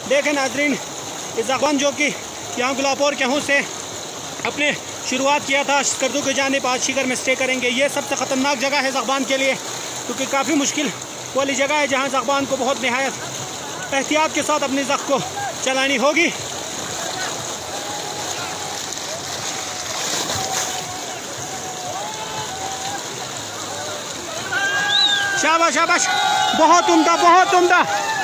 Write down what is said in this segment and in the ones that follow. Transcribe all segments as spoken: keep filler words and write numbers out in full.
देखें नाजरीन, इस जख्म जो कि यहाँ गुलापोर गेहूँ से अपने शुरुआत किया था, स्कर्दू की जानिब आज शिकर में स्टे करेंगे। ये सबसे ख़तरनाक जगह है ज़बान के लिए, क्योंकि काफ़ी मुश्किल वाली जगह है जहाँ ज़बान को बहुत नहायत एहतियात के साथ अपनी ज़ख्म को चलानी होगी। शाबाश शाबाश, बहुत उम्दा बहुत उम्दा।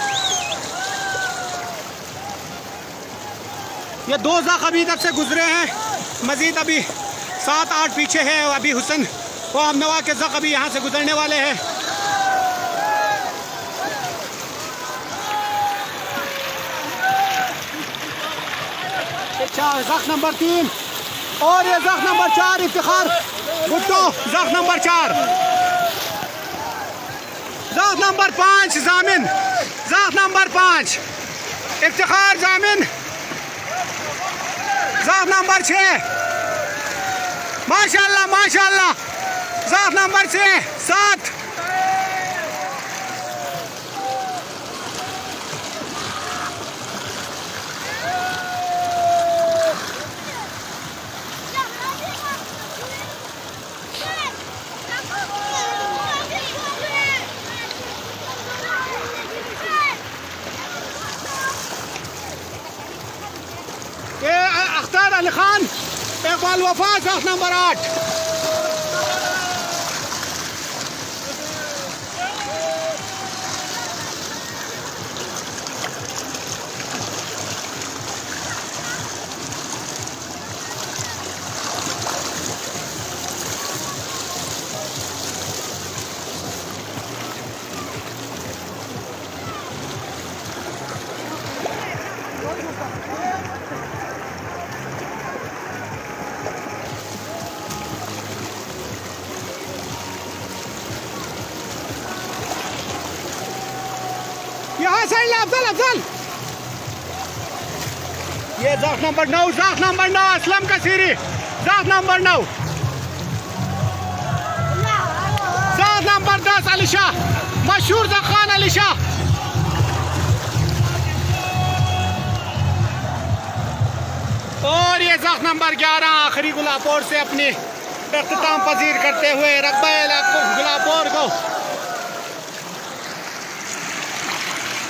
ये दो ज़ख्म अभी इधर से गुजरे हैं, मजीद अभी सात आठ पीछे है। अभी हुसैन वो हमनवा के ज़ख्म अभी यहाँ से गुजरने वाले हैं। ज़ख्म नंबर तीन और ये ज़ख्म नंबर चार इफ्तिखार भुट्टो, ज़ख्म नंबर चार, ज़ख्म नंबर पाँच जामिन, ज़ख्म नंबर पाँच इफ्तिखार जामिन, ज़ख्म नंबर छः माशाल्लाह माशाल्लाह, ज़ख्म नंबर छः सात, अख्तर अली खान इकबाल वफा ज़ख्म नंबर आठ। यहाँ से अफजल अफजल, ये ज़ख्म नंबर नौ, ज़ख्म नंबर नौ असलम कसीरी, ज़ख्म नंबर नौ, ज़ख्म नंबर दस अली शाह, मशहूर ज़खान अली शाह, और ये ज़ख्म नंबर ग्यारह आखिरी गुलापोर से अपनी इख्तिताम पजीर करते हुए रकबा गुलापोर को